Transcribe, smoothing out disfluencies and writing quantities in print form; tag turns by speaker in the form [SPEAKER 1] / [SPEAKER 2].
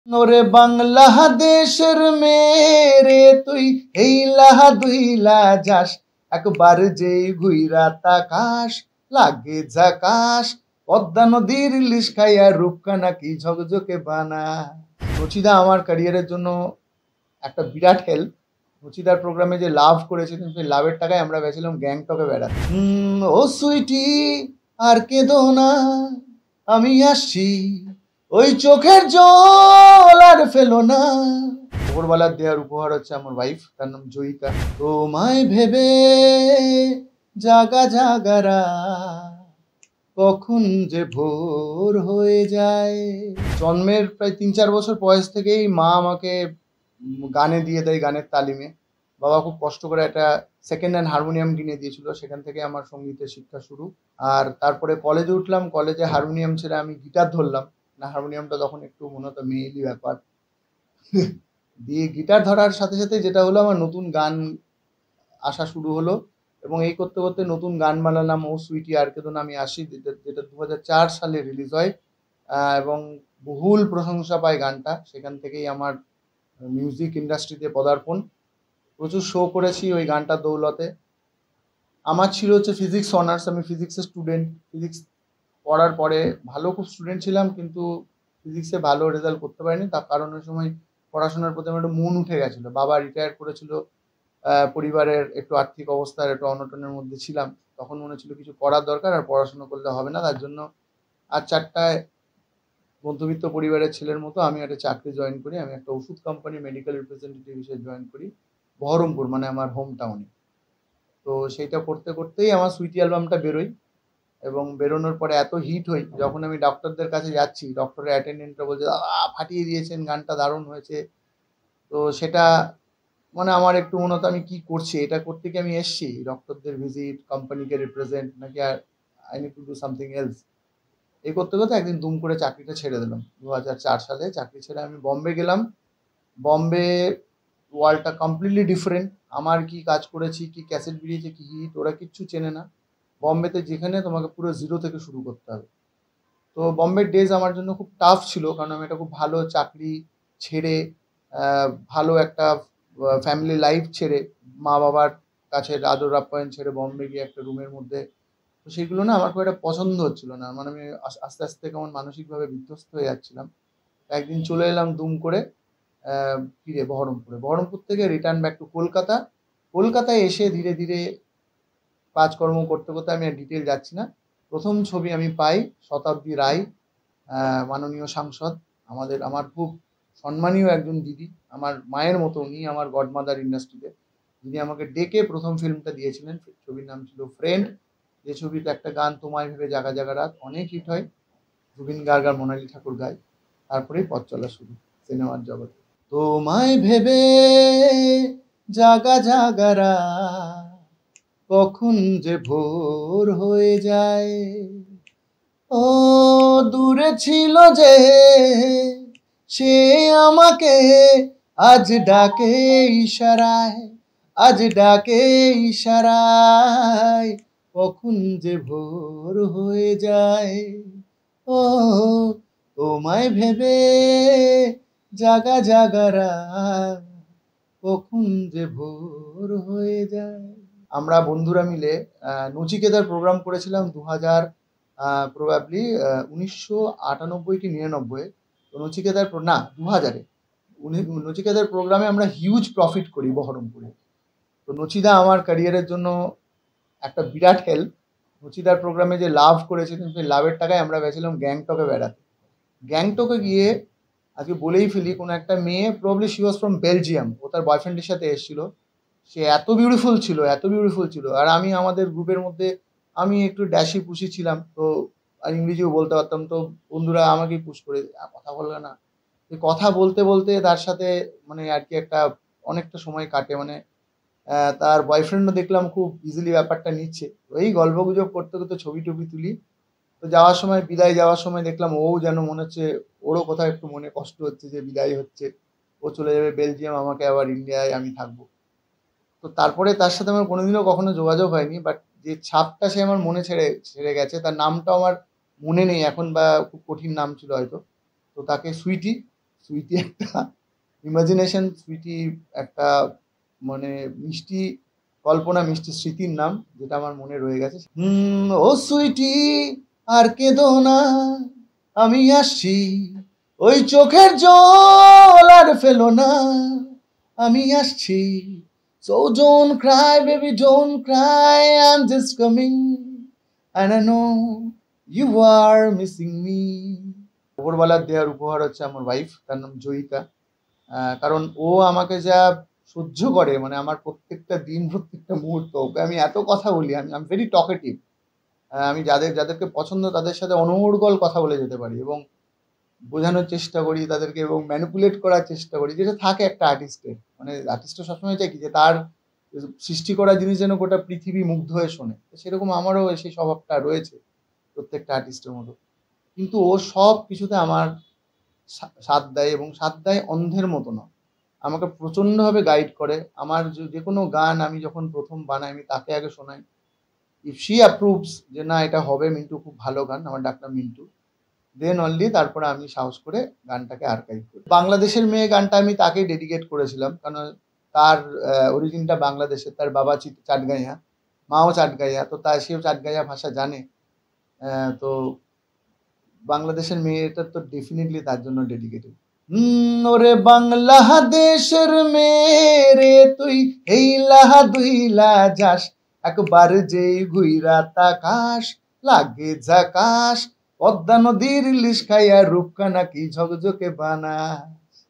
[SPEAKER 1] ওরে বাংলাদেশের মেরে তুই এইলা দুইলা যাস, একবার যেই ঘুইরা তাকাস লাগে ঝাকাস, পদ্মা নদীর ইলিশ খাইয়া রূপকা নাকি ঝকঝকে বানা। রচিদা আমার ক্যারিয়ারের জন্য একটা বিরাট হেল্প। রচিদার প্রোগ্রামে যে লাভ করেছিলেন, সেই লাভের টাকায় আমরা গেছিলাম গ্যাংটকে বেড়াতে। ও সুইটি আর কেঁদো না, আমি আসছি, ওই চোখের জল আর ফেলো না। ভোরবেলার দেওয়ার উপহার হচ্ছে আমার ওয়াইফ, তার নাম জয়িতা। তোমায় ভেবে জাগা জাগারা, কখন যে ভোর হয়ে যায়। জন্মের প্রায় ৩-৪ বছর বয়স থেকেই মা আমাকে গানে দিয়ে দেয়, গানের তালিমে। বাবা খুব কষ্ট করে একটা সেকেন্ড হ্যান্ড হারমোনিয়াম কিনে দিয়েছিল, সেখান থেকে আমার সঙ্গীতের শিক্ষা শুরু। আর তারপরে কলেজে উঠলাম, কলেজে হারমোনিয়াম ছেড়ে আমি গিটার ধরলাম। না, হারমোনিয়ামটা তখন একটু মনে হতো মেয়েলি ব্যাপার। দিয়ে গিটার ধরার সাথে সাথে যেটা হলো, আমার নতুন গান আসা শুরু হলো, এবং এই করতে করতে নতুন গান বানালাম ও সুইটি আর কেঁদো না আমি আসি, যেটা 2004 সালে রিলিজ হয়, এবং বহুল প্রশংসা পায় গানটা। সেখান থেকেই আমার মিউজিক ইন্ডাস্ট্রিতে পদার্পণ। প্রচুর শো করেছি ওই গানটার দৌলতে। আমার ছিল হচ্ছে ফিজিক্স অনার্স, আমি ফিজিক্সের স্টুডেন্ট। ফিজিক্স পড়ার পরে ভালো খুব স্টুডেন্ট ছিলাম, কিন্তু ফিজিক্সে ভালো রেজাল্ট করতে পারিনি। তার কারণ ওই সময় পড়াশোনার প্রতি আমার একটু মন উঠে গেছিলো। বাবা রিটায়ার করেছিল, পরিবারের একটু আর্থিক অবস্থার একটু অনটনের মধ্যে ছিলাম। তখন মনে ছিল কিছু করার দরকার, আর পড়াশোনা করলে হবে না। তার জন্য আর 4টায় মধ্যবিত্ত পরিবারের ছেলের মতো আমি একটা চাকরি জয়েন করি। আমি একটা ওষুধ কোম্পানি মেডিকেল রিপ্রেজেন্টেটিভ হিসেবে জয়েন করি বহরমপুর, মানে আমার হোম টাউনে। তো সেইটা করতে করতেই আমার সুইটি অ্যালবামটা বেরোয়, এবং বেরোনোর পরে এত হিট হই, যখন আমি ডক্টরদের কাছে যাচ্ছি, ডক্টরের অ্যাটেন্ডেন্টরা বলছে ফাটিয়ে দিয়েছেন, গানটা দারুণ হয়েছে। তো সেটা মানে আমার একটু মনে হতো আমি কি করছি, এটা করতে কি আমি এসছি ডক্টরদের ভিজিট, কোম্পানিকে রিপ্রেজেন্ট, নাকি আর I need to do something else. এই করতে করতে একদিন দুম করে চাকরিটা ছেড়ে দিলাম। 2004 সালে চাকরি ছেড়ে আমি বম্বে গেলাম। বম্বে ওয়ার্ল্ডটা কমপ্লিটলি ডিফারেন্ট। আমার কি কাজ করেছি, কি ক্যাসেট বেরিয়েছে, কি হিট, ওরা কিচ্ছু চেনে না। বম্বেতে যেখানে তোমাকে পুরো জিরো থেকে শুরু করতে হবে। তো বম্বের ডেজ আমার জন্য খুব টাফ ছিল, কারণ আমি একটা খুব ভালো চাকরি ছেড়ে, ভালো একটা ফ্যামিলি লাইফ ছেড়ে, মা বাবার কাছে আদর আপ্যায়ন ছেড়ে বম্বে গিয়ে একটা রুমের মধ্যে, তো সেগুলো না আমার খুব একটা পছন্দ হচ্ছিল না। মানে আমি আস্তে আস্তে কেমন মানসিকভাবে বিধ্বস্ত হয়ে যাচ্ছিলাম। একদিন চলে এলাম দুম করে ফিরে বহরমপুরে। বহরমপুর থেকে রিটার্ন ব্যাক টু কলকাতা। কলকাতায় এসে ধীরে ধীরে কাজকর্ম করতে করতে, আমি আর ডিটেল যাচ্ছি না, প্রথম ছবি আমি পাই শতাব্দী রায়, মাননীয় সাংসদ, আমার খুব সম্মানীয় একজন দিদি, আমার মায়ের মতো উনি, আমার গডমাদার ইন্ডাস্ট্রিতে। যিনি আমাকে ডেকে প্রথম ফিল্মটা দিয়েছিলেন, ছবির নাম ছিল ফ্রেন্ড। যে ছবিতে একটা গান তোমায় ভেবে জাগা জাগা রাত অনেক হিট হয়, জুবিন গার্গ আর মোনালি ঠাকুর গায়। তারপরেই পথ চলা শুরু সিনেমার জগতে। তোমায় ভেবে জাগা জাগা রাত, কখন যে ভোর হয়ে যায়। ও দূরে ছিল যে, সে আমাকে আজ ডাকে ইশারায়, আজ ডাকে ইশারায়, কখন যে ভোর হয়ে যায়। ও তোমায় ভেবে জাগা জাগা রাত, কখন যে ভোর হয়ে যায়। আমরা বন্ধুরা মিলে নচিকেতার প্রোগ্রাম করেছিলাম 2000, প্রবাবলি 1998 কি 99। তো নচিকেতার না 2000-এ নচিকেতার প্রোগ্রামে আমরা হিউজ প্রফিট করি বহরমপুরে। তো নচিদা আমার ক্যারিয়ারের জন্য একটা বিরাট হেল্প। নচিদার প্রোগ্রামে যে লাভ করেছিলেন, সেই লাভের টাকায় আমরা গেছিলাম গ্যাংটকে বেড়াতে। গ্যাংটকে গিয়ে আজকে বলেই ফেলি, কোনো একটা মেয়ে, probably she was from Belgium, ও তার বয়ফ্রেন্ডের সাথে এসেছিল। সে এত বিউটিফুল ছিল, এত বিউটিফুল ছিল। আর আমি আমাদের গ্রুপের মধ্যে আমি একটু ড্যাশি পুষি ছিলাম, তো আর ইংরেজিও বলতে পারতাম। তো বন্ধুরা আমাকেই পুশ করে কথা বলবে না, কথা বলতে বলতে তার সাথে মানে আর কি একটা অনেকটা সময় কাটে। মানে তার বয়ফ্রেন্ডও দেখলাম খুব ইজিলি ব্যাপারটা নিচ্ছে। এই গল্প গুজব করতে করতে ছবি টবি তুলি। তো যাওয়ার সময়, বিদায় যাওয়ার সময় দেখলাম ও যেন মনে হচ্ছে ওরও কোথাও একটু মনে কষ্ট হচ্ছে যে বিদায় হচ্ছে, ও চলে যাবে বেলজিয়াম, আমাকে আবার ইন্ডিয়ায় আমি থাকবো। তো তারপরে তার সাথে আমার কোনোদিনও কখনো যোগাযোগ হয়নি, বাট যে ছাপটা সে আমার মনে ছেড়ে ছেড়ে গেছে, তার নামটাও আমার মনে নেই এখন, বা খুব কঠিন নাম ছিল হয়তো। তো তাকে সুইটি সুইটি একটা ইমাজিনেশন, সুইটি একটা মানে মিষ্টি কল্পনা, মিষ্টি স্মৃতির নাম, যেটা আমার মনে রয়ে গেছে। ও সুইটি আর কেঁদো না, আমি আসছি, ওই চোখের জল আর ফেলো না, আমি আসছি। So don't cry, baby, don't cry, I'm just coming, and I know you are missing me. উপরওয়ালার দেওয়ার উপহার হচ্ছে আমার ওয়াইফ, তার নাম জয়িতা। কারণ ও আমাকে যা সহ্য করে, মানে আমার প্রত্যেকটা দিন, প্রত্যেকটা মুহূর্ত, ওকে আমি এত কথা বলি, আমি ভেরি টকেটিভ। আমি যাদেরকে পছন্দ তাদের সাথে অনর্গল কথা বলে যেতে পারি এবং বোঝানোর চেষ্টা করি তাদেরকে এবং ম্যানিপুলেট করার চেষ্টা করি, যেটা থাকে একটা আর্টিস্টের। মানে আর্টিস্টও সবসময় চাই কি যে তার সৃষ্টি করা জিনিস যেন গোটা পৃথিবী মুগ্ধ হয়ে শোনে। সেরকম আমারও সেই স্বভাবটা রয়েছে প্রত্যেকটা আর্টিস্টের মতো। কিন্তু ও সব কিছুতে আমার সাথ দেয় এবং সাথ দেয় অন্ধের মতো না, আমাকে প্রচণ্ডভাবে গাইড করে। আমার যে কোনো গান আমি যখন প্রথম বানাই আমি তাকে আগে শোনাই। ইফ শি অ্যাপ্রুভস যে না এটা হবে, মিন্টু খুব ভালো গান, আমার ডাকনাম মিন্টু, দেন অনলি তারপরে আমি সাহস করে গানটাকে আর্কাইভ করি। বাংলাদেশের মেয়ে গানটা আমি তাকেই ডেডিকেট করেছিলাম, কারণ তার অরিজিনটা বাংলাদেশের, তার বাবা চাটগাঁইয়া, মাও চাটগাঁইয়া, তো সেও চাটগাঁইয়া ভাষা জানে। তো বাংলাদেশের মেয়েটা তো ডেফিনেটলি তার জন্য ডেডিকেটেড। ওরে বাংলাদেশের মেরে তুই এইলা দুইলা যাস, একবার যেই ঘুইরা তাকাস লাগে ঝাকাস, পদ্মা নদীর ইলিশ খাইয়া রূপকানা কি ঝকঝকে বানা।